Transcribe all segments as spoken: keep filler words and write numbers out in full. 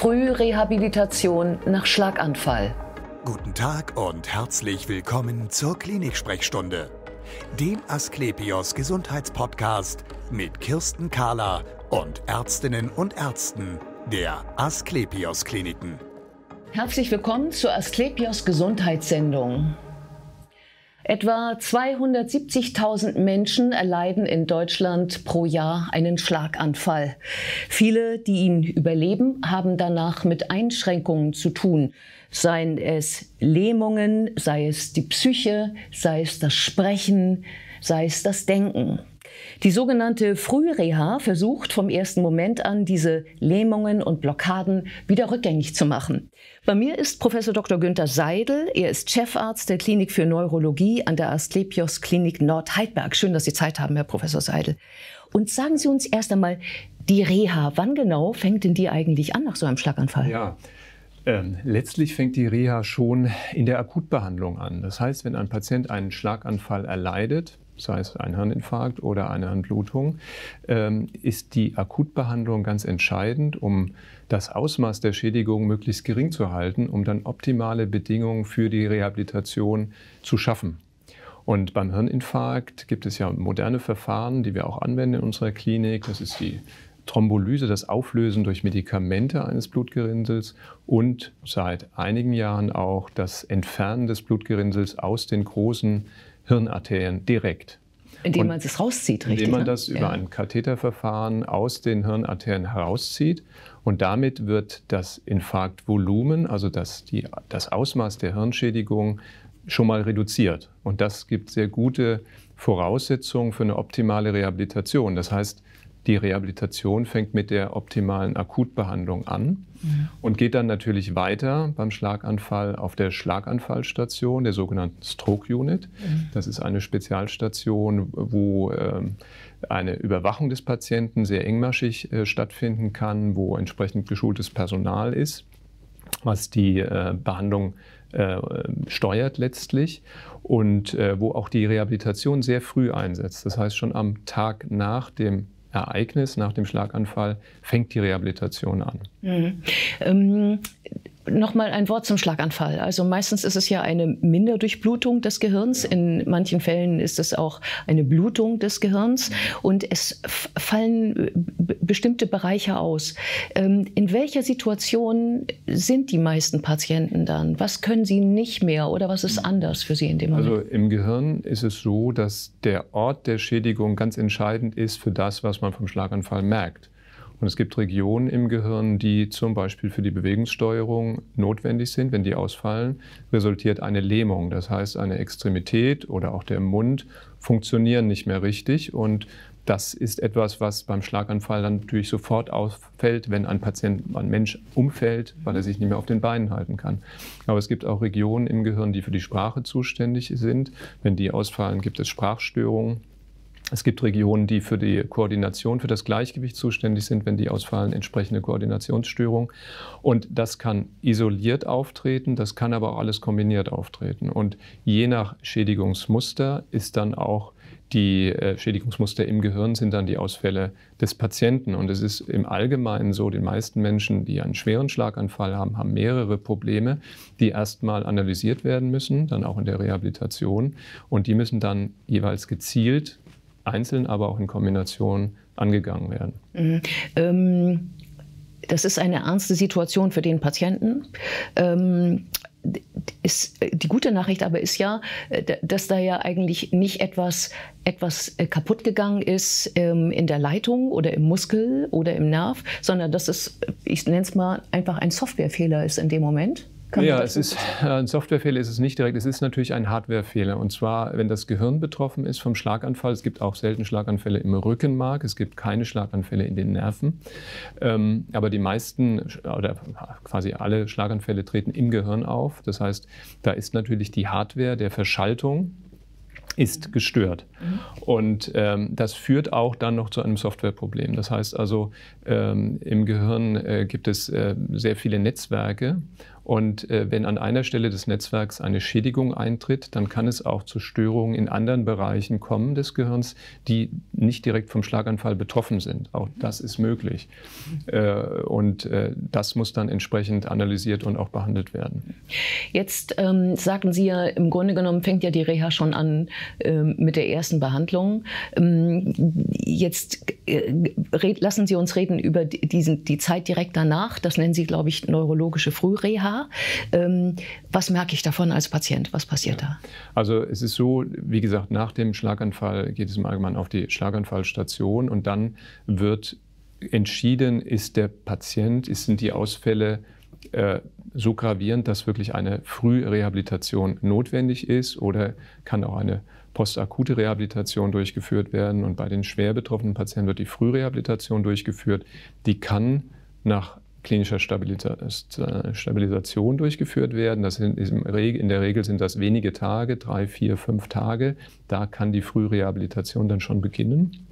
Frührehabilitation nach Schlaganfall. Guten Tag und herzlich willkommen zur Klinik-Sprechstunde, dem Asklepios Gesundheitspodcast mit Kirsten Kahler und Ärztinnen und Ärzten der Asklepios Kliniken. Herzlich willkommen zur Asklepios Gesundheitssendung. Etwa zweihundertsiebzigtausend Menschen erleiden in Deutschland pro Jahr einen Schlaganfall. Viele, die ihn überleben, haben danach mit Einschränkungen zu tun. Seien es Lähmungen, sei es die Psyche, sei es das Sprechen, sei es das Denken. Die sogenannte Frühreha versucht vom ersten Moment an, diese Lähmungen und Blockaden wieder rückgängig zu machen. Bei mir ist Professor Doktor Günther Seidel. Er ist Chefarzt der Klinik für Neurologie an der Asklepios Klinik Nordheidberg. Schön, dass Sie Zeit haben, Herr Professor Seidel. Und sagen Sie uns erst einmal, die Reha, wann genau fängt denn die eigentlich an nach so einem Schlaganfall? Ja. Ähm, letztlich fängt die Reha schon in der Akutbehandlung an. Das heißt, wenn ein Patient einen Schlaganfall erleidet, sei es ein Hirninfarkt oder eine Hirnblutung, ähm, ist die Akutbehandlung ganz entscheidend, um das Ausmaß der Schädigung möglichst gering zu halten, um dann optimale Bedingungen für die Rehabilitation zu schaffen. Und beim Hirninfarkt gibt es ja moderne Verfahren, die wir auch anwenden in unserer Klinik. Das ist die Thrombolyse, das Auflösen durch Medikamente eines Blutgerinnsels und seit einigen Jahren auch das Entfernen des Blutgerinnsels aus den großen Hirnarterien direkt. Indem man es rauszieht, richtig? Indem man das ne? über ja. ein Katheterverfahren aus den Hirnarterien herauszieht. Und damit wird das Infarktvolumen, also das, die, das Ausmaß der Hirnschädigung, schon mal reduziert. Und das gibt sehr gute Voraussetzungen für eine optimale Rehabilitation. Das heißt, die Rehabilitation fängt mit der optimalen Akutbehandlung an mhm. und geht dann natürlich weiter beim Schlaganfall auf der Schlaganfallstation, der sogenannten Stroke Unit. Mhm. Das ist eine Spezialstation, wo ähm, eine Überwachung des Patienten sehr engmaschig äh, stattfinden kann, wo entsprechend geschultes Personal ist, was die äh, Behandlung äh, steuert letztlich und äh, wo auch die Rehabilitation sehr früh einsetzt. Das heißt, schon am Tag nach dem Ereignis, nach dem Schlaganfall, fängt die Rehabilitation an. Mhm. Ähm, Nochmal ein Wort zum Schlaganfall. Also meistens ist es ja eine Minderdurchblutung des Gehirns. In manchen Fällen ist es auch eine Blutung des Gehirns. Und es fallen bestimmte Bereiche aus. Ähm, in welcher Situation sind die meisten Patienten dann? Was können sie nicht mehr oder was ist anders für sie in dem Moment? Also im Gehirn ist es so, dass der Ort der Schädigung ganz entscheidend ist für das, was man vom Schlaganfall merkt. Und es gibt Regionen im Gehirn, die zum Beispiel für die Bewegungssteuerung notwendig sind. Wenn die ausfallen, resultiert eine Lähmung. Das heißt, eine Extremität oder auch der Mund funktionieren nicht mehr richtig. Und das ist etwas, was beim Schlaganfall dann natürlich sofort auffällt, wenn ein Patient, ein Mensch umfällt, weil er sich nicht mehr auf den Beinen halten kann. Aber es gibt auch Regionen im Gehirn, die für die Sprache zuständig sind. Wenn die ausfallen, gibt es Sprachstörungen. Es gibt Regionen, die für die Koordination, für das Gleichgewicht zuständig sind. Wenn die ausfallen, entsprechende Koordinationsstörung. Und das kann isoliert auftreten, das kann aber auch alles kombiniert auftreten. Und je nach Schädigungsmuster ist dann auch die äh, Schädigungsmuster im Gehirn sind dann die Ausfälle des Patienten. Und es ist im Allgemeinen so, die meisten Menschen, die einen schweren Schlaganfall haben, haben mehrere Probleme, die erstmal analysiert werden müssen, dann auch in der Rehabilitation. Und die müssen dann jeweils gezielt einzeln, aber auch in Kombination angegangen werden. Mhm. Ähm, das ist eine ernste Situation für den Patienten. Ähm, ist, die gute Nachricht aber ist ja, dass da ja eigentlich nicht etwas, etwas kaputt gegangen ist ähm, in der Leitung oder im Muskel oder im Nerv, sondern dass es, ich nenne es mal, einfach ein Softwarefehler ist in dem Moment. Ja, es ist, ein Softwarefehler ist es nicht direkt, es ist natürlich ein Hardwarefehler. Und zwar, wenn das Gehirn betroffen ist vom Schlaganfall, es gibt auch selten Schlaganfälle im Rückenmark, es gibt keine Schlaganfälle in den Nerven. Ähm, aber die meisten oder quasi alle Schlaganfälle treten im Gehirn auf. Das heißt, da ist natürlich die Hardware der Verschaltung ist gestört. Mhm. Und ähm, das führt auch dann noch zu einem Softwareproblem. Das heißt also, ähm, im Gehirn äh, gibt es äh, sehr viele Netzwerke Und äh, wenn an einer Stelle des Netzwerks eine Schädigung eintritt, dann kann es auch zu Störungen in anderen Bereichen kommen des Gehirns, die nicht direkt vom Schlaganfall betroffen sind. Auch das ist möglich. Äh, und äh, das muss dann entsprechend analysiert und auch behandelt werden. Jetzt ähm, sagten Sie ja, im Grunde genommen fängt ja die Reha schon an ähm, mit der ersten Behandlung. Ähm, jetzt äh, red, lassen Sie uns reden über diesen, die Zeit direkt danach. Das nennen Sie, glaube ich, neurologische Frühreha. Ähm, was merke ich davon als Patient? Was passiert ja. da? Also es ist so, wie gesagt, nach dem Schlaganfall geht es im Allgemeinen auf die Schlaganfallstation und dann wird entschieden, ist der Patient, sind die Ausfälle äh, so gravierend, dass wirklich eine Frührehabilitation notwendig ist, oder kann auch eine postakute Rehabilitation durchgeführt werden. Und bei den schwer betroffenen Patienten wird die Frührehabilitation durchgeführt. Die kann nach klinischer Stabilisation durchgeführt werden. Das sind, in der Regel sind das wenige Tage, drei, vier, fünf Tage. Da kann die Frührehabilitation dann schon beginnen.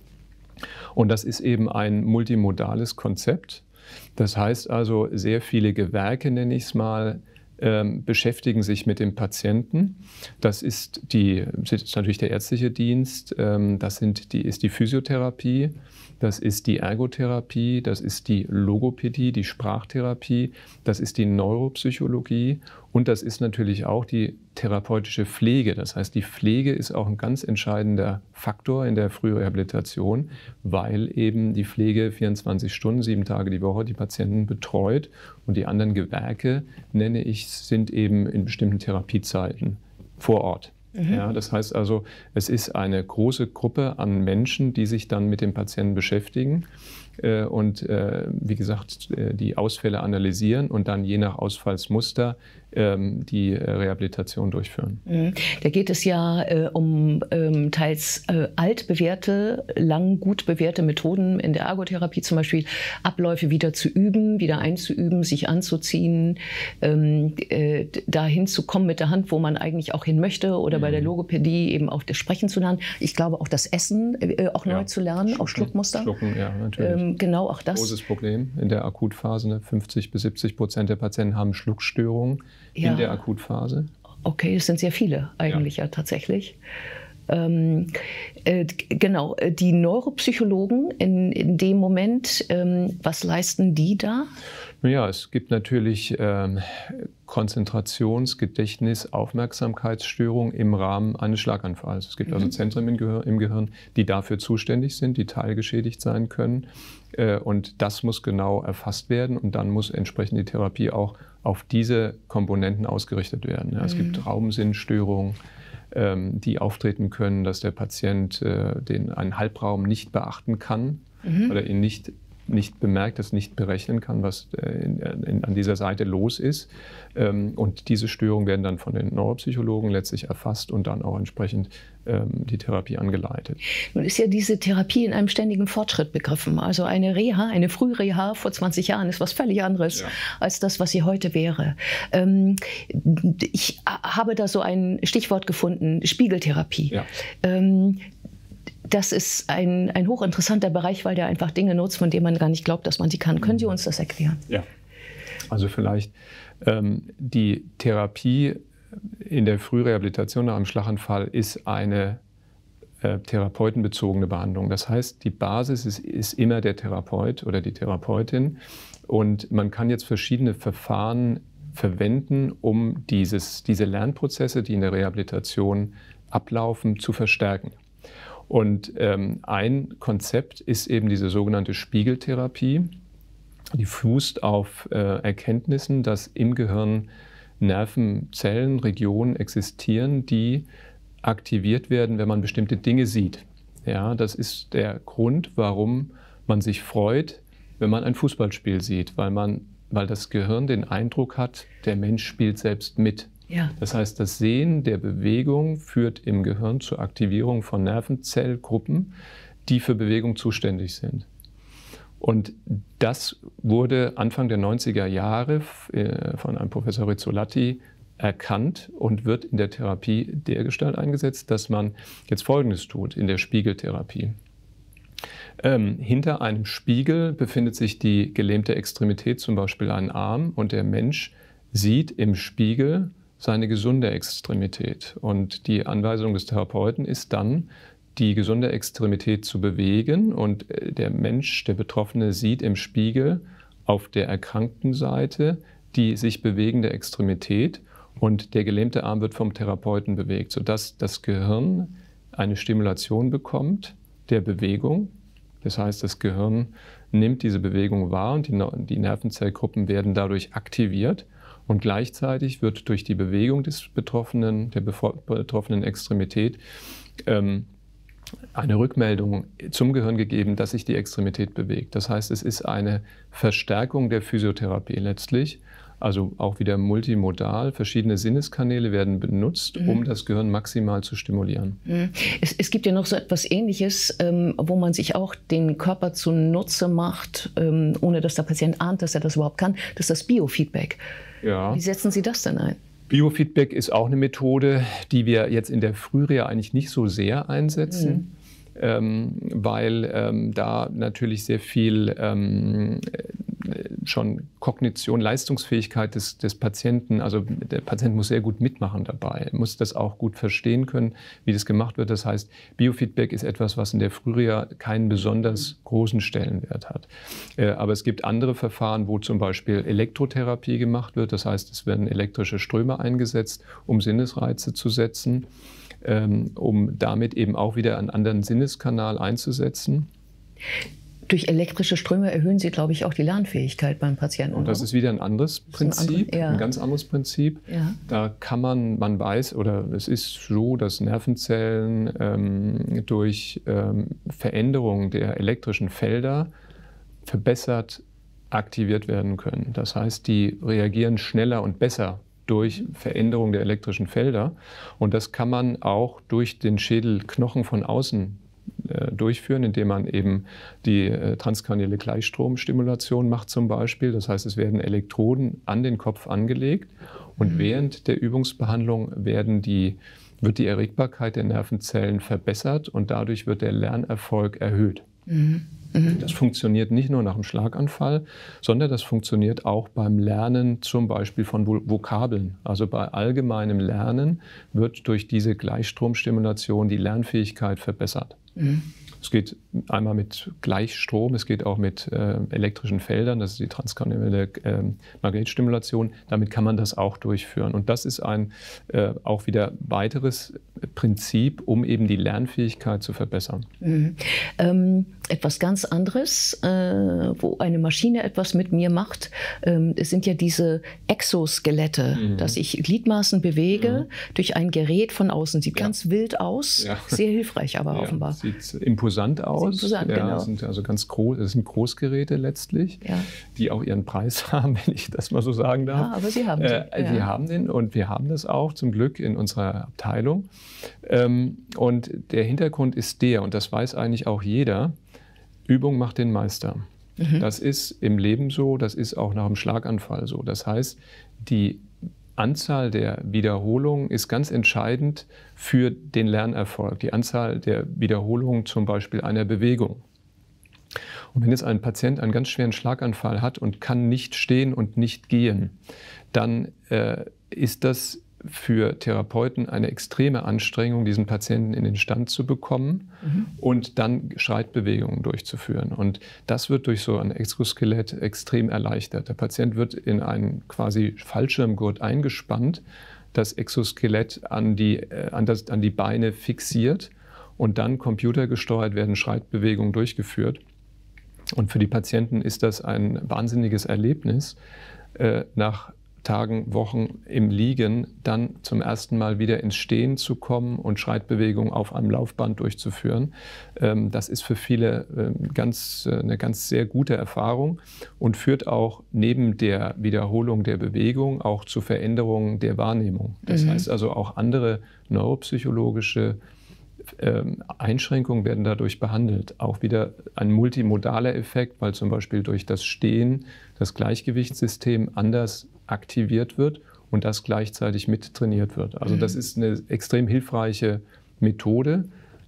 Und das ist eben ein multimodales Konzept. Das heißt also, sehr viele Gewerke, nenne ich es mal, ähm, beschäftigen sich mit dem Patienten. Das ist, die, das ist natürlich der ärztliche Dienst, ähm, das sind die, ist die Physiotherapie, das ist die Ergotherapie, das ist die Logopädie, die Sprachtherapie, das ist die Neuropsychologie und das ist natürlich auch die therapeutische Pflege. Das heißt, die Pflege ist auch ein ganz entscheidender Faktor in der Frührehabilitation, weil eben die Pflege vierundzwanzig Stunden, sieben Tage die Woche die Patienten betreut und die anderen Gewerke, nenne ich, sind eben in bestimmten Therapiezeiten vor Ort. Mhm. Ja, das heißt also, es ist eine große Gruppe an Menschen, die sich dann mit dem Patienten beschäftigen äh, und äh, wie gesagt, äh, die Ausfälle analysieren und dann je nach Ausfallsmuster ähm, die äh, Rehabilitation durchführen. Mhm. Da geht es ja äh, um ähm, teils äh, altbewährte, lang gut bewährte Methoden in der Ergotherapie, zum Beispiel Abläufe wieder zu üben, wieder einzuüben, sich anzuziehen, ähm, äh, dahin zu kommen mit der Hand, wo man eigentlich auch hin möchte, oder mhm. bei der Logopädie eben auch das Sprechen zu lernen. Ich glaube auch das Essen äh, auch ja. neu zu lernen, Schlucken, auch Schluckmuster. Schlucken, ja, natürlich. Ähm, genau, auch das. Großes Problem in der Akutphase. Ne? fünfzig bis siebzig Prozent der Patienten haben Schluckstörungen. Ja. In der Akutphase. Okay, es sind sehr viele eigentlich ja, ja tatsächlich. Ähm, äh, genau, die Neuropsychologen in, in dem Moment, ähm, was leisten die da? Ja, es gibt natürlich ähm, Konzentrations-, Gedächtnis-, Aufmerksamkeitsstörungen im Rahmen eines Schlaganfalls. Es gibt mhm. also Zentren im Gehirn, im Gehirn, die dafür zuständig sind, die teilgeschädigt sein können. Äh, und das muss genau erfasst werden und dann muss entsprechend die Therapie auch auf diese Komponenten ausgerichtet werden. Ja, es mhm. gibt Raumsinnstörungen, ähm, die auftreten können, dass der Patient äh, den, einen Halbraum nicht beachten kann mhm. oder ihn nicht nicht bemerkt, das nicht berechnen kann, was in, in, an dieser Seite los ist. Und diese Störungen werden dann von den Neuropsychologen letztlich erfasst und dann auch entsprechend ähm, die Therapie angeleitet. Nun ist ja diese Therapie in einem ständigen Fortschritt begriffen. Also eine Reha, eine Frühreha vor zwanzig Jahren ist was völlig anderes ja. als das, was sie heute wäre. Ähm, ich habe da so ein Stichwort gefunden, Spiegeltherapie. Ja. Ähm, Das ist ein, ein hochinteressanter Bereich, weil der einfach Dinge nutzt, von denen man gar nicht glaubt, dass man sie kann. Können Sie uns das erklären? Ja, also vielleicht ähm, die Therapie in der Frührehabilitation nach einem Schlaganfall ist eine äh, therapeutenbezogene Behandlung. Das heißt, die Basis ist, ist immer der Therapeut oder die Therapeutin. Und man kann jetzt verschiedene Verfahren verwenden, um dieses, diese Lernprozesse, die in der Rehabilitation ablaufen, zu verstärken. Und ähm, ein Konzept ist eben diese sogenannte Spiegeltherapie. Die fußt auf äh, Erkenntnissen, dass im Gehirn Nervenzellen, Regionen existieren, die aktiviert werden, wenn man bestimmte Dinge sieht. Ja, das ist der Grund, warum man sich freut, wenn man ein Fußballspiel sieht, weil, man, weil das Gehirn den Eindruck hat, der Mensch spielt selbst mit. Ja. Das heißt, das Sehen der Bewegung führt im Gehirn zur Aktivierung von Nervenzellgruppen, die für Bewegung zuständig sind. Und das wurde Anfang der neunziger Jahre von einem Professor Rizzolatti erkannt und wird in der Therapie dergestalt eingesetzt, dass man jetzt Folgendes tut in der Spiegeltherapie. Ähm, hinter einem Spiegel befindet sich die gelähmte Extremität, zum Beispiel ein Arm, und der Mensch sieht im Spiegel seine gesunde Extremität. Und die Anweisung des Therapeuten ist dann, die gesunde Extremität zu bewegen. Und der Mensch, der Betroffene, sieht im Spiegel auf der erkrankten Seite die sich bewegende Extremität und der gelähmte Arm wird vom Therapeuten bewegt, sodass das Gehirn eine Stimulation bekommt der Bewegung. Das heißt, das Gehirn nimmt diese Bewegung wahr und die, die Nervenzellgruppen werden dadurch aktiviert. Und gleichzeitig wird durch die Bewegung des Betroffenen, der betroffenen Extremität ähm, eine Rückmeldung zum Gehirn gegeben, dass sich die Extremität bewegt. Das heißt, es ist eine Verstärkung der Physiotherapie letztlich, also auch wieder multimodal. Verschiedene Sinneskanäle werden benutzt, mhm. um das Gehirn maximal zu stimulieren. Mhm. Es, es gibt ja noch so etwas Ähnliches, ähm, wo man sich auch den Körper zunutze macht, ähm, ohne dass der Patient ahnt, dass er das überhaupt kann. Das ist das Biofeedback. Ja. Wie setzen Sie das denn ein? Biofeedback ist auch eine Methode, die wir jetzt in der Frühreha eigentlich nicht so sehr einsetzen, mhm. ähm, weil ähm, da natürlich sehr viel ähm, schon Kognition, Leistungsfähigkeit des, des Patienten, also der Patient muss sehr gut mitmachen dabei, er muss das auch gut verstehen können, wie das gemacht wird. Das heißt, Biofeedback ist etwas, was in der Frühreha keinen besonders großen Stellenwert hat. Äh, aber es gibt andere Verfahren, wo zum Beispiel Elektrotherapie gemacht wird. Das heißt, es werden elektrische Ströme eingesetzt, um Sinnesreize zu setzen, ähm, um damit eben auch wieder einen anderen Sinneskanal einzusetzen. Durch elektrische Ströme erhöhen Sie, glaube ich, auch die Lernfähigkeit beim Patienten. Und das oder? ist wieder ein anderes Prinzip, ein, andere, ja. ein ganz anderes Prinzip. Ja. Da kann man, man weiß, oder es ist so, dass Nervenzellen ähm, durch ähm, Veränderung der elektrischen Felder verbessert aktiviert werden können. Das heißt, die reagieren schneller und besser durch Veränderung der elektrischen Felder. Und das kann man auch durch den Schädelknochen von außen durchführen, indem man eben die äh, transkranielle Gleichstromstimulation macht zum Beispiel. Das heißt, es werden Elektroden an den Kopf angelegt und mhm. während der Übungsbehandlung werden die, wird die Erregbarkeit der Nervenzellen verbessert und dadurch wird der Lernerfolg erhöht. Mhm. Mhm. Das funktioniert nicht nur nach einem Schlaganfall, sondern das funktioniert auch beim Lernen zum Beispiel von Vokabeln. Also bei allgemeinem Lernen wird durch diese Gleichstromstimulation die Lernfähigkeit verbessert. Mhm. Es geht einmal mit Gleichstrom, es geht auch mit äh, elektrischen Feldern, das ist die transkranielle äh, Magnetstimulation. Damit kann man das auch durchführen. Und das ist ein äh, auch wieder weiteres Prinzip, um eben die Lernfähigkeit zu verbessern. Mhm. Ähm, etwas ganz anderes, äh, wo eine Maschine etwas mit mir macht, ähm, es sind ja diese Exoskelette, mhm. dass ich Gliedmaßen bewege mhm. durch ein Gerät von außen. Sieht ja. ganz wild aus, ja. sehr hilfreich aber ja, offenbar. Sieht imposant aus. Sieht imposant, ja, genau. Sind also ganz groß, das sind Großgeräte letztlich, ja. die auch ihren Preis haben, wenn ich das mal so sagen darf. Ja, aber Sie haben den. Äh, ja. Wir haben den und wir haben das auch zum Glück in unserer Abteilung. Ähm, und der Hintergrund ist der, und das weiß eigentlich auch jeder, Übung macht den Meister. Mhm. Das ist im Leben so, das ist auch nach einem Schlaganfall so. Das heißt, die Anzahl der Wiederholungen ist ganz entscheidend für den Lernerfolg. Die Anzahl der Wiederholungen zum Beispiel einer Bewegung. Und wenn jetzt ein Patient einen ganz schweren Schlaganfall hat und kann nicht stehen und nicht gehen, dann äh, ist das für Therapeuten eine extreme Anstrengung, diesen Patienten in den Stand zu bekommen mhm. und dann Schreitbewegungen durchzuführen. Und das wird durch so ein Exoskelett extrem erleichtert. Der Patient wird in einen quasi Fallschirmgurt eingespannt, das Exoskelett an die, an das, an die Beine fixiert und dann computergesteuert werden Schreitbewegungen durchgeführt. Und für die Patienten ist das ein wahnsinniges Erlebnis, äh, nach Tagen, Wochen im Liegen dann zum ersten Mal wieder ins Stehen zu kommen und Schreitbewegungen auf einem Laufband durchzuführen. Das ist für viele ganz, eine ganz sehr gute Erfahrung und führt auch neben der Wiederholung der Bewegung auch zu Veränderungen der Wahrnehmung. Das mhm. heißt also auch andere neuropsychologische Einschränkungen werden dadurch behandelt. Auch wieder ein multimodaler Effekt, weil zum Beispiel durch das Stehen das Gleichgewichtssystem anders aktiviert wird und das gleichzeitig mit trainiert wird. Also das ist eine extrem hilfreiche Methode,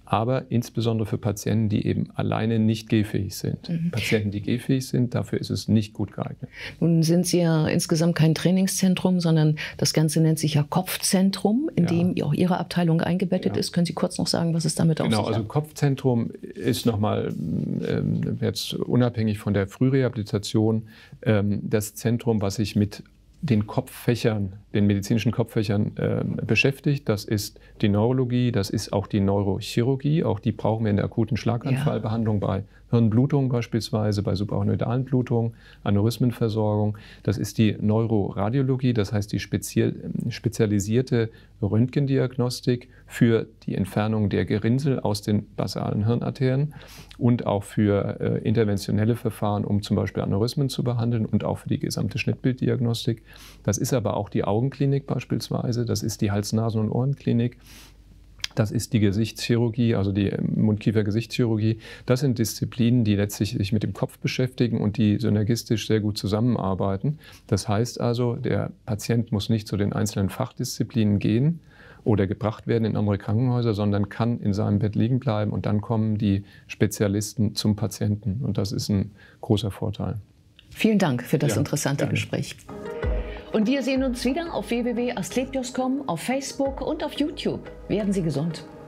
aber insbesondere für Patienten, die eben alleine nicht gehfähig sind. Mhm. Patienten, die gehfähig sind, dafür ist es nicht gut geeignet. Nun sind Sie ja insgesamt kein Trainingszentrum, sondern das Ganze nennt sich ja Kopfzentrum, in ja. dem auch Ihre Abteilung eingebettet ja. ist. Können Sie kurz noch sagen, was es damit auf sich hat? Genau, also Kopfzentrum ist nochmal ähm, jetzt unabhängig von der Frührehabilitation ähm, das Zentrum, was sich mit den Kopffächern, den medizinischen Kopffächern äh, beschäftigt. Das ist die Neurologie, das ist auch die Neurochirurgie. Auch die brauchen wir in der akuten Schlaganfallbehandlung ja. bei Hirnblutungen beispielsweise, bei subarachnoidalen Blutungen, Aneurysmenversorgung. Das ist die Neuroradiologie, das heißt die speziell, spezialisierte Röntgendiagnostik für die Entfernung der Gerinnsel aus den basalen Hirnarterien und auch für äh, interventionelle Verfahren, um zum Beispiel Aneurysmen zu behandeln und auch für die gesamte Schnittbilddiagnostik. Das ist aber auch die Augenklinik beispielsweise, das ist die Hals-Nasen- und Ohrenklinik. Das ist die Gesichtschirurgie, also die Mund-Kiefer-Gesichtschirurgie. Das sind Disziplinen, die letztlich sich mit dem Kopf beschäftigen und die synergistisch sehr gut zusammenarbeiten. Das heißt also, der Patient muss nicht zu den einzelnen Fachdisziplinen gehen oder gebracht werden in andere Krankenhäuser, sondern kann in seinem Bett liegen bleiben und dann kommen die Spezialisten zum Patienten. Und das ist ein großer Vorteil. Vielen Dank für das ja, interessante gerne. Gespräch. Und wir sehen uns wieder auf w w w punkt asklepios punkt com, auf Facebook und auf YouTube. Werden Sie gesund.